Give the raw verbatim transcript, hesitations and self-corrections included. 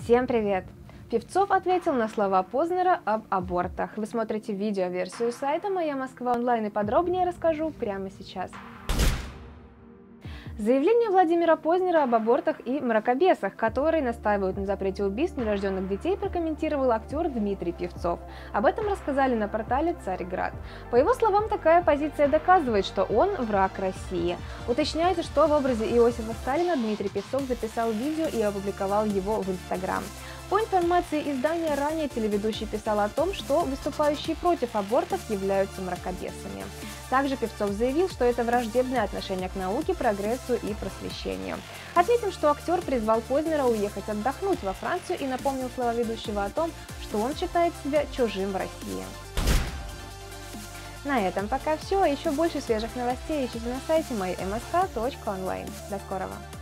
Всем привет! Певцов ответил на слова Познера об абортах. Вы смотрите видеоверсию сайта «Моя Москва онлайн» и подробнее расскажу прямо сейчас. Заявление Владимира Познера об абортах и мракобесах, которые настаивают на запрете убийств нерожденных детей, прокомментировал актер Дмитрий Певцов. Об этом рассказали на портале Царьград. По его словам, такая позиция доказывает, что он враг России. Уточняется, что в образе Иосифа Сталина Дмитрий Певцов записал видео и опубликовал его в Инстаграм. По информации издания, ранее телеведущий писал о том, что выступающие против абортов являются мракобесами. Также Певцов заявил, что это враждебное отношение к науке, прогрессу и просвещению. Отметим, что актер призвал Познера уехать отдохнуть во Францию и напомнил слова ведущего о том, что он считает себя чужим в России. На этом пока все. Еще больше свежих новостей ищите на сайте мой эм эс ка точка онлайн. До скорого!